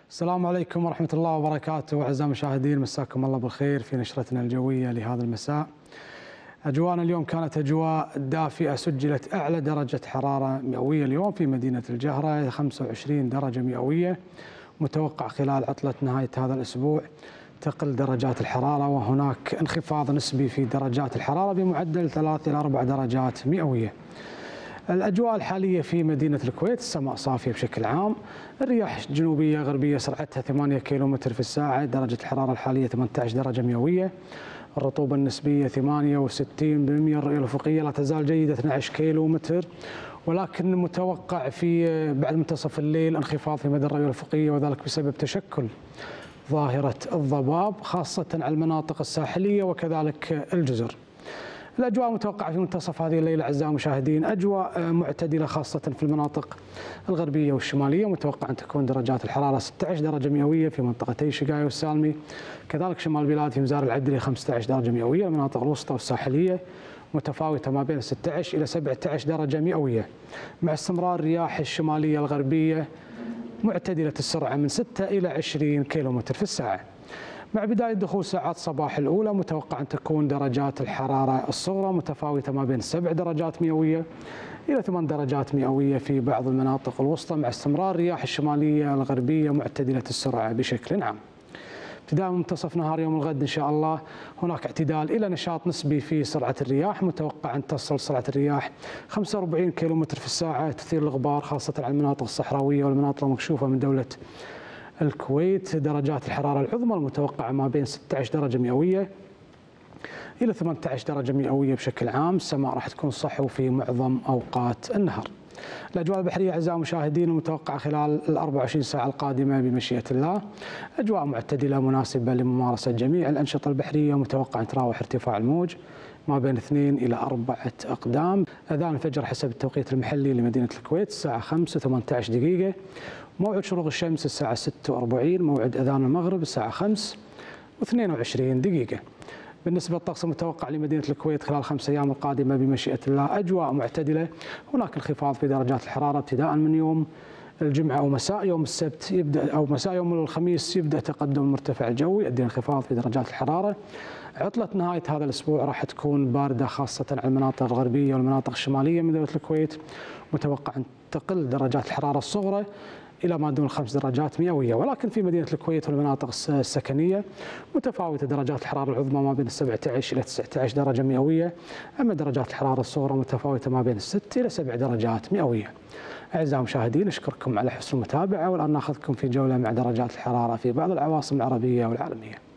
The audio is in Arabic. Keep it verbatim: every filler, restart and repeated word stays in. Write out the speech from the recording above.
السلام عليكم ورحمة الله وبركاته. أعزائي المشاهدين، مساكم الله بالخير في نشرتنا الجوية لهذا المساء. أجواءنا اليوم كانت أجواء دافئة، سجلت أعلى درجة حرارة مئوية اليوم في مدينة الجهرة خمسة وعشرين درجة مئوية. متوقع خلال عطلة نهاية هذا الأسبوع تقل درجات الحرارة، وهناك انخفاض نسبي في درجات الحرارة بمعدل ثلاث إلى أربع درجات مئوية. الأجواء الحالية في مدينة الكويت السماء صافية بشكل عام، الرياح جنوبية غربية سرعتها ثمانية كيلومتر في الساعة، درجة الحرارة الحالية ثمانية عشر درجة مئوية، الرطوبة النسبية ثمانية وستين بالمئة، الرؤية الأفقية لا تزال جيدة اثني عشر كيلومتر، ولكن متوقع في بعد منتصف الليل انخفاض في مدى الرؤية الأفقية، وذلك بسبب تشكل ظاهرة الضباب خاصة على المناطق الساحلية وكذلك الجزر. الأجواء متوقعة في منتصف هذه الليلة أعزائي المشاهدين أجواء معتدلة خاصة في المناطق الغربية والشمالية، متوقع أن تكون درجات الحرارة ستة عشر درجة مئوية في منطقتي شقاية والسالمي، كذلك شمال البلاد في مزار العدلي خمسة عشر درجة مئوية، المناطق الوسطى والساحلية متفاوتة ما بين ستة عشر إلى سبعة عشر درجة مئوية، مع استمرار الرياح الشمالية الغربية معتدلة السرعة من ستة إلى عشرين كيلومتر في الساعة. مع بداية دخول ساعات الصباح الأولى متوقع أن تكون درجات الحرارة الصغرى متفاوتة ما بين سبع درجات مئوية إلى ثمان درجات مئوية في بعض المناطق الوسطى، مع استمرار الرياح الشمالية الغربية معتدلة السرعة بشكل عام. ابتداء من منتصف نهار يوم الغد إن شاء الله هناك اعتدال إلى نشاط نسبي في سرعة الرياح، متوقع أن تصل سرعة الرياح خمسة وأربعين كيلومتر في الساعة، تثير الغبار خاصة على المناطق الصحراوية والمناطق المكشوفة من دولة الكويت. درجات الحرارة العظمى المتوقعة ما بين ستة عشر درجة مئوية إلى ثمانية عشر درجة مئوية بشكل عام، السماء راح تكون صحو في معظم أوقات النهار. الأجواء البحرية أعزائي المشاهدين المتوقعة خلال ال أربع وعشرين ساعة القادمة بمشيئة الله أجواء معتدلة مناسبة لممارسة جميع الأنشطة البحرية، متوقع أن تراوح ارتفاع الموج ما بين اثنين إلى أربعة أقدام. أذان الفجر حسب التوقيت المحلي لمدينة الكويت الساعة خمسة وثمانية عشر دقيقة، موعد شروق الشمس الساعة ستة وأربعين، موعد أذان المغرب الساعة خمسة واثنين وعشرين دقيقة. بالنسبة للطقس المتوقع لمدينة الكويت خلال خمس أيام القادمة بمشيئة الله أجواء معتدلة، هناك انخفاض في درجات الحرارة ابتداء من يوم الجمعة أو مساء يوم السبت يبدأ أو مساء يوم الخميس يبدأ تقدم المرتفع الجوي يؤدي انخفاض في درجات الحرارة. عطلة نهاية هذا الأسبوع راح تكون باردة خاصة على المناطق الغربية والمناطق الشمالية من دولة الكويت، متوقع أن تقل درجات الحرارة الصغرى إلى ما دون خمس درجات مئوية، ولكن في مدينة الكويت والمناطق السكنية متفاوتة درجات الحرارة العظمى ما بين سبعة عشر إلى تسعة عشر درجة مئوية، أما درجات الحرارة الصغرى متفاوتة ما بين ستة إلى سبع درجات مئوية. أعزائي المشاهدين أشكركم على حسن المتابعة، والآن ناخذكم في جولة مع درجات الحرارة في بعض العواصم العربية والعالمية.